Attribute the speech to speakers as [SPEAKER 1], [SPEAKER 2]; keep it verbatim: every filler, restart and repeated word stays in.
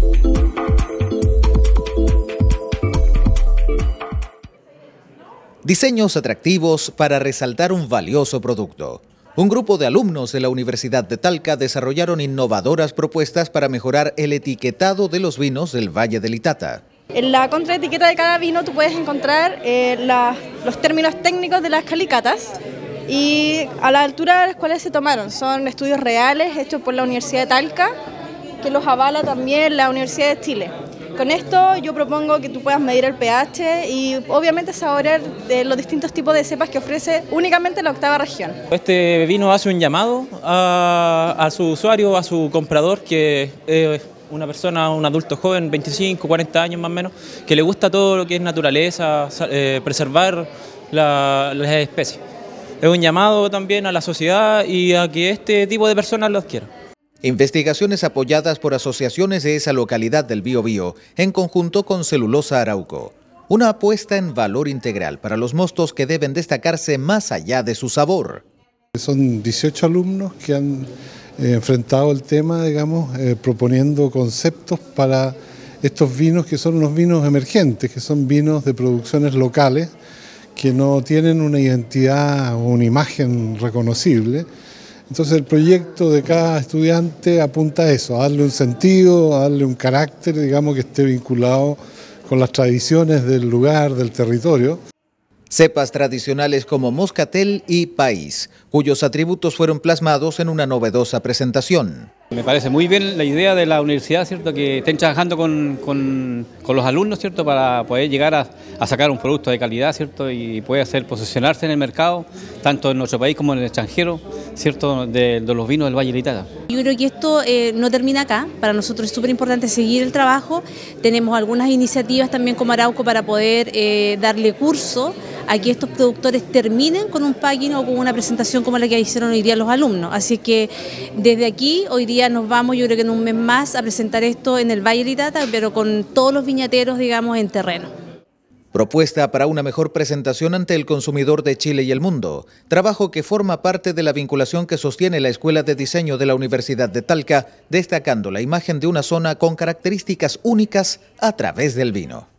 [SPEAKER 1] Diseños atractivos para resaltar un valioso producto. Un grupo de alumnos de la Universidad de Talca desarrollaron innovadoras propuestas para mejorar el etiquetado de los vinos del Valle del Itata.
[SPEAKER 2] En la contraetiqueta de cada vino tú puedes encontrar eh, la, los términos técnicos de las calicatas y a la altura de las cuales se tomaron. Son estudios reales hechos por la Universidad de Talca, que los avala también la Universidad de Chile. Con esto yo propongo que tú puedas medir el pH y obviamente saborear de los distintos tipos de cepas que ofrece únicamente la octava región.
[SPEAKER 3] Este vino hace un llamado a, a su usuario, a su comprador, que es una persona, un adulto joven, veinticinco, cuarenta años más o menos, que le gusta todo lo que es naturaleza, eh, preservar la, las especies. Es un llamado también a la sociedad y a que este tipo de personas lo adquieran.
[SPEAKER 1] Investigaciones apoyadas por asociaciones de esa localidad del Biobío, en conjunto con Celulosa Arauco. Una apuesta en valor integral para los mostos que deben destacarse más allá de su sabor.
[SPEAKER 4] Son dieciocho alumnos que han eh, enfrentado el tema, digamos, eh, proponiendo conceptos para estos vinos que son unos vinos emergentes, que son vinos de producciones locales, que no tienen una identidad o una imagen reconocible. Entonces el proyecto de cada estudiante apunta a eso, a darle un sentido, a darle un carácter, digamos, que esté vinculado con las tradiciones del lugar, del territorio.
[SPEAKER 1] Cepas tradicionales como Moscatel y País, cuyos atributos fueron plasmados en una novedosa presentación.
[SPEAKER 5] Me parece muy bien la idea de la universidad, ¿cierto?, que estén trabajando con, con, con los alumnos, ¿cierto?, para poder llegar a, a sacar un producto de calidad, ¿cierto?, y puede hacer posicionarse en el mercado, tanto en nuestro país como en el extranjero, ¿cierto?, de, de los vinos del Valle del Itata.
[SPEAKER 6] Yo creo que esto eh, no termina acá, para nosotros es súper importante seguir el trabajo. Tenemos algunas iniciativas también como Arauco para poder eh, darle curso a que estos productores terminen con un packing o con una presentación como la que hicieron hoy día los alumnos. Así que desde aquí, hoy día nos vamos, yo creo que en un mes más, a presentar esto en el Valle del Itata, pero con todos los viñateros, digamos, en terreno.
[SPEAKER 1] Propuesta para una mejor presentación ante el consumidor de Chile y el mundo. Trabajo que forma parte de la vinculación que sostiene la Escuela de Diseño de la Universidad de Talca, destacando la imagen de una zona con características únicas a través del vino.